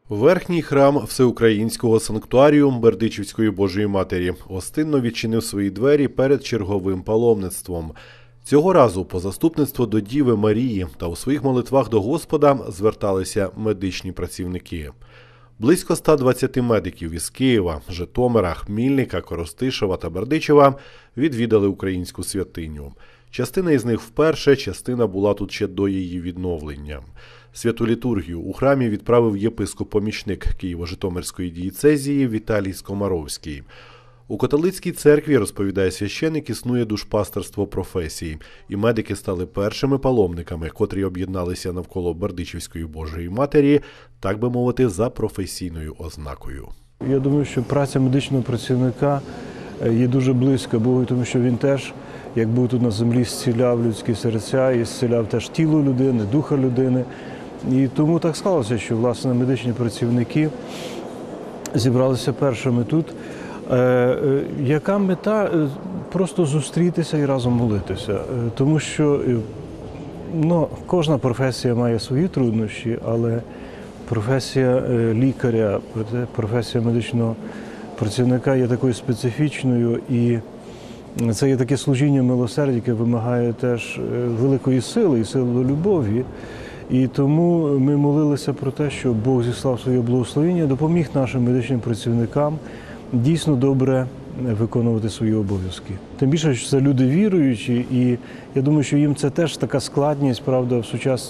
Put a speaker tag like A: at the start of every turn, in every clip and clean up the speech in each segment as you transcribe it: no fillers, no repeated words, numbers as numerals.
A: Верхній храм Всеукраїнського санктуарію Бердичівської Божої Матері гостинно відчинив свої двері перед черговим паломництвом. Цього разу по заступництво до Діви Марії та у своїх молитвах до Господа зверталися медичні працівники. Близько 120 медиків із Києва, Житомира, Хмільника, Коростишева та Бердичева відвідали українську святиню. Частина із них вперше, частина була тут ще до її відновлення. Святу літургію у храмі відправив єпископ-помічник Києво-Житомирської дієцезії Віталій Скомаровський. У католицькій церкві, розповідає священик, існує душпастерство професій, і медики стали першими паломниками, котрі об'єдналися навколо Бердичівської Божої Матері, так би мовити, за професійною ознакою.
B: Я думаю, що праця медичного працівника є дуже близька Богу, тому що він теж, як був тут на землі, зціляв людські серця і зціляв теж тіло людини, духа людини. І тому так склалося, що, власне, медичні працівники зібралися першими тут. Яка мета? Просто зустрітися і разом молитися. Тому що кожна професія має свої труднощі, але професія лікаря, професія медичного працівника є такою специфічною, і це є таке служіння милосердя, яке вимагає теж великої сили і сили любові. І тому ми молилися про те, що Бог зіслав своє благословення, допоміг нашим медичним працівникам дійсно добре виконувати свої обов'язки. Тим більше, що це люди віруючі, і я думаю, що їм це теж така складність, правда, в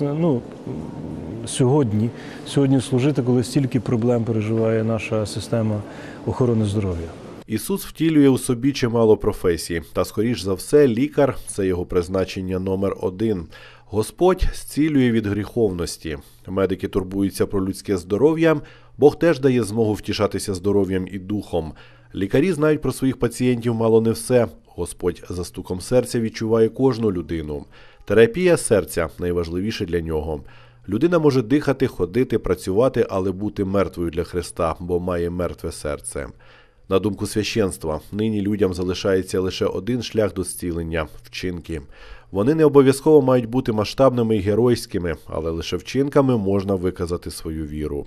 B: сьогодні служити, коли стільки проблем переживає наша система охорони здоров'я.
A: Ісус втілює у собі чимало професій, та, скоріш за все, лікар – це його призначення номер один. Господь зцілює від гріховності. Медики турбуються про людське здоров'я, Бог теж дає змогу втішатися здоров'ям і духом. Лікарі знають про своїх пацієнтів мало не все. Господь за стуком серця відчуває кожну людину. Терапія серця – найважливіше для нього. Людина може дихати, ходити, працювати, але бути мертвою для Христа, бо має мертве серце. На думку священства, нині людям залишається лише один шлях до зцілення – вчинки. Вони не обов'язково мають бути масштабними і геройськими, але лише вчинками можна виказати свою віру.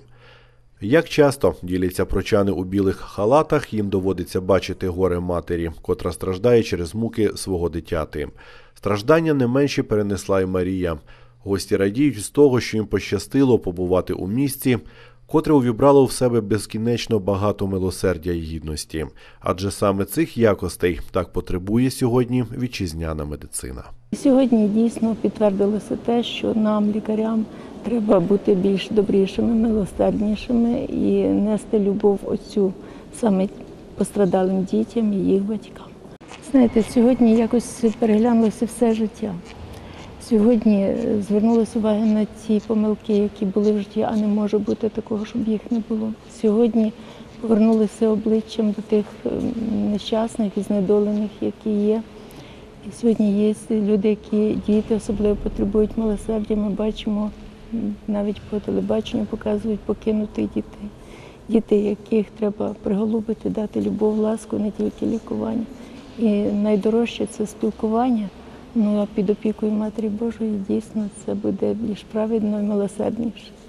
A: Як часто, діляться прочани у білих халатах, їм доводиться бачити горе матері, котра страждає через муки свого дитяти. Страждання не менші перенесла й Марія. Гості радіють з того, що їм пощастило побувати у місці, котре увібрало в себе безкінечно багато милосердя і гідності. Адже саме цих якостей так потребує сьогодні вітчизняна медицина.
C: Сьогодні дійсно підтвердилося те, що нам, лікарям, треба бути більш добрішими, милосерднішими і нести любов оцю саме пострадалим дітям і їх батькам. Знаєте, сьогодні якось переглянулося все життя. Сьогодні звернулося увага на ті помилки, які були в житті, а не може бути такого, щоб їх не було. Сьогодні повернулися обличчям до тих нещасних і знедолених, які є. І сьогодні є люди, які діти особливо потребують милосердя. Ми бачимо, навіть по телебаченню показують покинутих дітей. Діти, яких треба приголубити, дати любов, ласку, не тільки лікування. І найдорожче – це спілкування. А під опікою Матері Божої дійсно це буде більш праведно і милосердніше.